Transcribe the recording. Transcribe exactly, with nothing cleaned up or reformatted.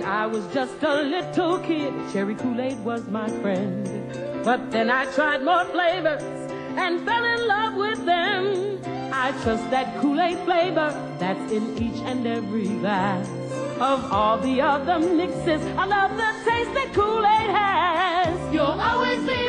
I was just a little kid, cherry Kool-Aid was my friend. But then I tried more flavors and fell in love with them. I trust that Kool-Aid flavor that's in each and every glass. Of all the other mixes, I love the taste that Kool-Aid has. You'll always be